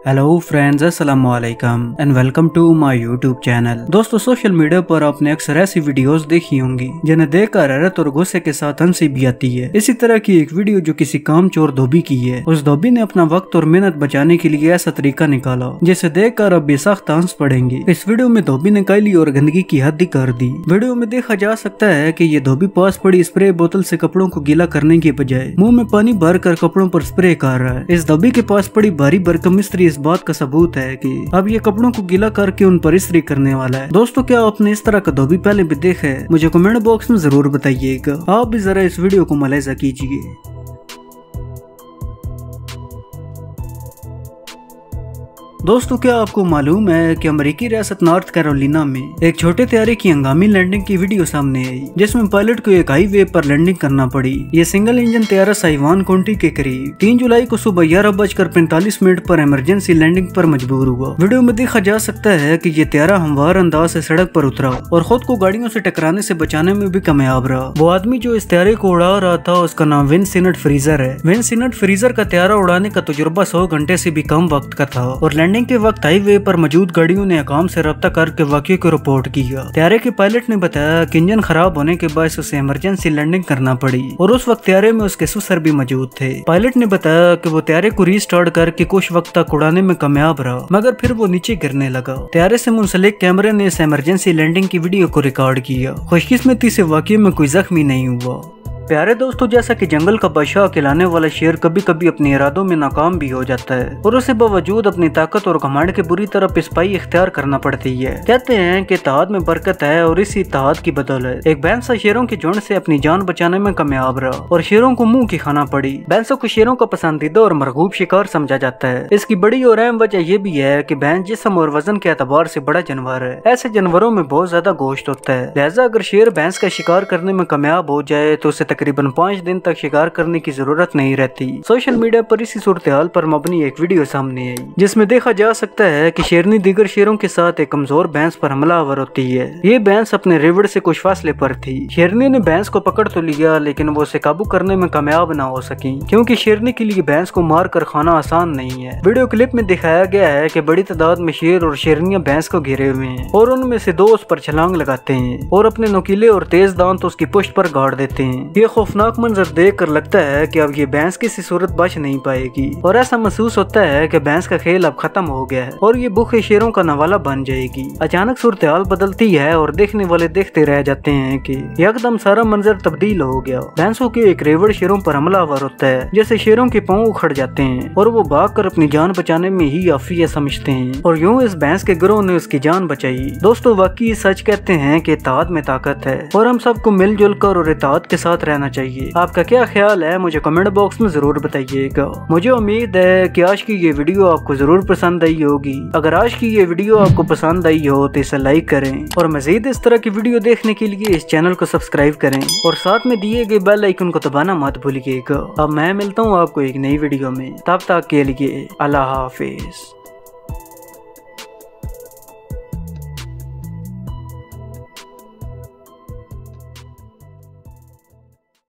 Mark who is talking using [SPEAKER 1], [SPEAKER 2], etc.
[SPEAKER 1] Hello friends, अस्सलाम वालेकुम and welcome to my YouTube channel. दोस्तों, सोशल मीडिया पर आपने अक्सर ऐसी वीडियोस देखी होंगी जिन्हें देखकर हैरत और गुस्से के साथ हंसी भी आती है। इसी तरह की एक वीडियो जो किसी कामचोर धोबी की है। उस धोबी ने अपना वक्त और मेहनत बचाने के लिए ऐसा तरीका निकाला जिसे देखकर अब बेसख्त हंस पड़ेंगे। इस वीडियो में धोबी ने काली और गंदगी की हद ही कर दी। वीडियो में देखा जा सकता है कि ये धोबी पास पड़ी स्प्रे बोतल से कपड़ों को गीला करने के बजाय मुंह में पानी भर कर कपड़ों पर स्प्रे कर रहा है। इस धोबी के पास पड़ी भारी भरकम इस्त्री इस बात का सबूत है कि अब ये कपड़ों को गीला करके उन पर इस्त्री करने वाला है। दोस्तों, क्या आपने इस तरह का धोबी पहले भी देखा है? मुझे कमेंट बॉक्स में जरूर बताइएगा। आप भी जरा इस वीडियो को मुलाहिजा कीजिए। दोस्तों, क्या आपको मालूम है कि अमेरिकी रियासत नॉर्थ कैरोलिना में एक छोटे तैयारे की हंगामी लैंडिंग की वीडियो सामने आई जिसमें पायलट को एक हाईवे पर लैंडिंग करना पड़ी। ये सिंगल इंजन तैयारा साइवान काउंटी के करीब 3 जुलाई को सुबह 11:45 पर इमरजेंसी लैंडिंग पर मजबूर हुआ। वीडियो में देखा जा सकता है कि ये तैयारा हमवार अंदाज से सड़क पर उतरा और खुद को गाड़ियों से टकराने से बचाने में भी कामयाब रहा। वो आदमी जो इस तैयारे को उड़ा रहा था उसका नाम विंसेंट फ्रीजर है। विंसेंट फ्रीजर का तैयारा उड़ाने का तजुर्बा 100 घंटे से भी कम वक्त का था और लैंडिंग के वक्त हाईवे पर मौजूद गाड़ियों ने अकाम से रब्ता करके वाक़ये को रिपोर्ट किया। तैयारे के पायलट ने बताया कि इंजन खराब होने के बाद उसे इमरजेंसी लैंडिंग करना पड़ी और उस वक्त तैयारे में उसके ससुर भी मौजूद थे। पायलट ने बताया कि वो तैयारे को रीस्टार्ट करके कुछ वक्त तक उड़ाने में कामयाब रहा मगर फिर वो नीचे गिरने लगा। तैयारे से मुंसलिक कैमरे ने इस इमरजेंसी लैंडिंग की वीडियो को रिकॉर्ड किया। खुशकिस्मती से वाक़ये में कोई जख्मी नहीं हुआ। प्यारे दोस्तों, जैसा कि जंगल का बादशाह कहलाने वाला शेर कभी कभी अपने इरादों में नाकाम भी हो जाता है और उसे बावजूद अपनी ताकत और घमंड के बुरी तरह पिस्पाई इख्तियार करना पड़ती है। कहते हैं कि इत्तेहाद में बरकत है और इसी इत्तेहाद की बदौलत एक भैंसा शेरों के झुंड से अपनी जान बचाने में कामयाब रहा और शेरों को मुंह की खाना पड़ी। भैंसों को शेरों का पसंदीदा और मरगूब शिकार समझा जाता है। इसकी बड़ी और अहम वजह यह भी है कि भैंस जिस्म और वजन के एतबार से बड़ा जानवर है। ऐसे जानवरों में बहुत ज्यादा गोश्त होता है, लिहाजा अगर शेर भैंस का शिकार करने में कामयाब हो जाए तो उसे तकरीबन 5 दिन तक शिकार करने की जरूरत नहीं रहती। सोशल मीडिया पर इसी सूरत-ए-हाल पर मबनी एक वीडियो सामने आई जिसमें देखा जा सकता है कि शेरनी दीगर शेरों के साथ एक कमजोर भैंस पर हमलावर होती है। ये भैंस अपने रेवड़ से कुछ फासले पर थी। शेरनी ने भैंस को पकड़ तो लिया लेकिन वो उसे काबू करने में कामयाब ना हो सकी क्योंकि शेरनी के लिए भैंस को मार कर खाना आसान नहीं है। वीडियो क्लिप में दिखाया गया है कि बड़ी तादाद में शेर और शेरनियां भैंस को घेरे हुए हैं और उनमें से 2 उस पर छलांग लगाते हैं और अपने नुकीले और तेज दांत उसकी पुष्ट पर गाड़ देते हैं। ये खौफनाक मंजर देख कर लगता है कि अब ये भैंस किसी सूरत बच नहीं पाएगी और ऐसा महसूस होता है कि भैंस का खेल अब खत्म हो गया है और ये भूखे शेरों का नवाला बन जाएगी। अचानक सूरत-ए-हाल बदलती है और देखने वाले देखते रह जाते हैं कि एकदम सारा मंजर तब्दील हो गया। भैंसों के एक रेवड़ शेरों पर हमलावर होता है जैसे शेरों के पांव उखड़ जाते हैं और वो भागकर अपनी जान बचाने में ही आफिया समझते हैं और यूं इस भैंस के गिरोह ने उसकी जान बचाई। दोस्तों, वाकई सच कहते हैं कि इत्तेहाद में ताकत है और हम सबको मिलजुल कर और इत्तेहाद के साथ रहना चाहिए। आपका क्या ख्याल है? मुझे कमेंट बॉक्स में जरूर बताइएगा। मुझे उम्मीद है कि आज की ये वीडियो आपको जरूर पसंद आई होगी। अगर आज की ये वीडियो आपको पसंद आई हो तो इसे लाइक करें और मजीद इस तरह की वीडियो देखने के लिए इस चैनल को सब्सक्राइब करें और साथ में दिए गए बेल आइकन को दबाना मत भूलिएगा। अब मैं मिलता हूँ आपको एक नई वीडियो में, तब तक के लिए अल्लाह हाफिज।